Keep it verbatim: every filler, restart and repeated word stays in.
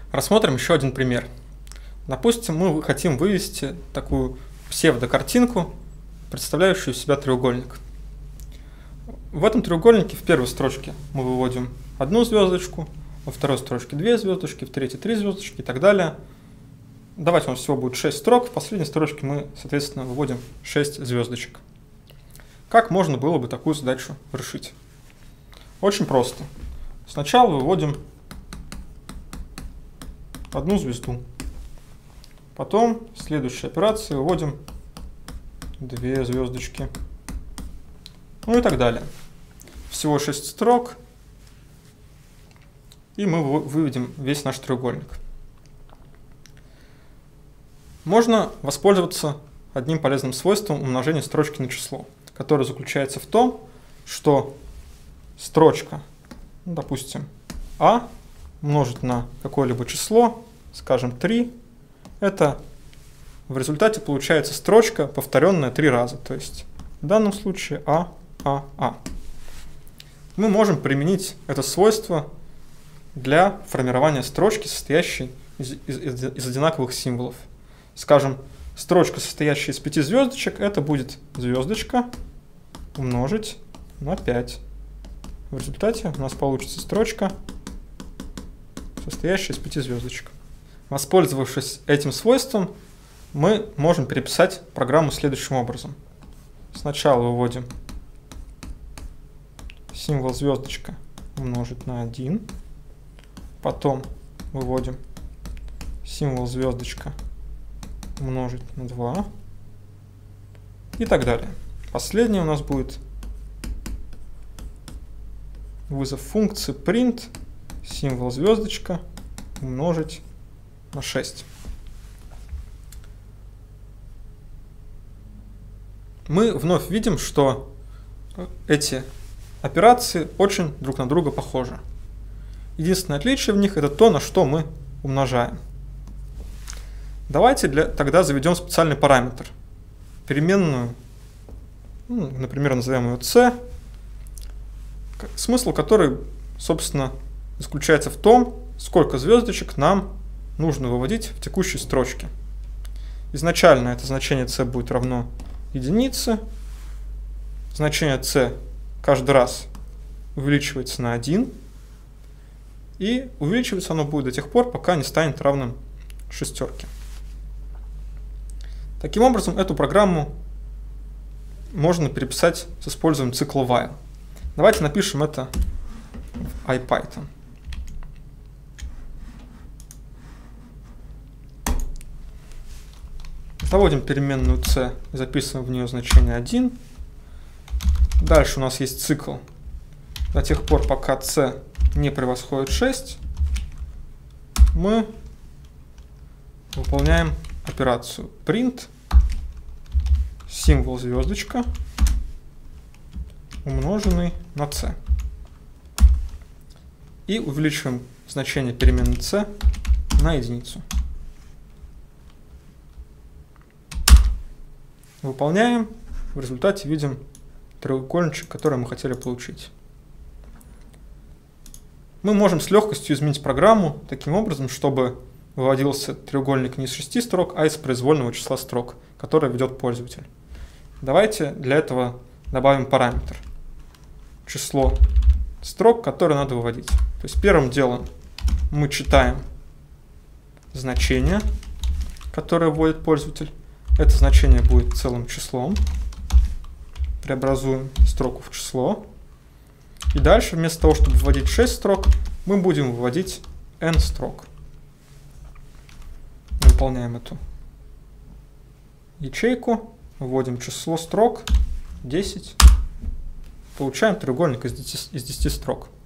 Рассмотрим еще один пример. Допустим, мы хотим вывести такую псевдокартинку, представляющую из себя треугольник. В этом треугольнике в первой строчке мы выводим одну звездочку, во второй строчке две звездочки, в третьей три звездочки и так далее. Давайте у нас всего будет шесть строк, в последней строчке мы, соответственно, выводим шесть звездочек. Как можно было бы такую задачу решить? Очень просто. Сначала выводим одну звезду. Потом в следующей операции выводим две звездочки. Ну и так далее. Всего шесть строк. И мы выведем весь наш треугольник. Можно воспользоваться одним полезным свойством умножения строчки на число, которое заключается в том, что строчка, допустим, а умножить на какое-либо число, скажем, три, это в результате получается строчка, повторенная три раза. То есть в данном случае а, а, а. Мы можем применить это свойство для формирования строчки, состоящей из, из, из, из одинаковых символов. Скажем, строчка, состоящая из пяти звездочек, это будет звездочка умножить на пять. В результате у нас получится строчка, состоящая из пяти звездочек. Воспользовавшись этим свойством, мы можем переписать программу следующим образом. Сначала выводим символ звездочка умножить на один, потом выводим символ звездочка умножить на два и так далее. Последнее у нас будет вызов функции print символ звездочка умножить на шесть. Мы вновь видим, что эти операции очень друг на друга похожи. Единственное отличие в них это то, на что мы умножаем. Давайте для, тогда заведем специальный параметр. Переменную, ну, например, назовем ее c, смысл которой, собственно, заключается в том, сколько звездочек нам нужно выводить в текущей строчке. Изначально это значение c будет равно единице. Значение c каждый раз увеличивается на один. И увеличиваться оно будет до тех пор, пока не станет равным шестерке. Таким образом, эту программу можно переписать с использованием цикла while. Давайте напишем это в IPython. Заводим переменную c, записываем в нее значение один. Дальше у нас есть цикл до тех пор, пока c не превосходит шесть. Мы выполняем операцию print символ звездочка умноженный на c. И увеличиваем значение переменной c на единицу. Выполняем. В результате видим треугольничек, который мы хотели получить. Мы можем с легкостью изменить программу таким образом, чтобы выводился треугольник не из шести строк, а из произвольного числа строк, которое ведет пользователь. Давайте для этого добавим параметр. Число строк, которые надо выводить. То есть первым делом мы читаем значение, которое вводит пользователь. Это значение будет целым числом. Преобразуем строку в число. И дальше вместо того, чтобы вводить шесть строк, мы будем выводить n строк. Выполняем эту ячейку, вводим число строк десять, получаем треугольник из десяти строк.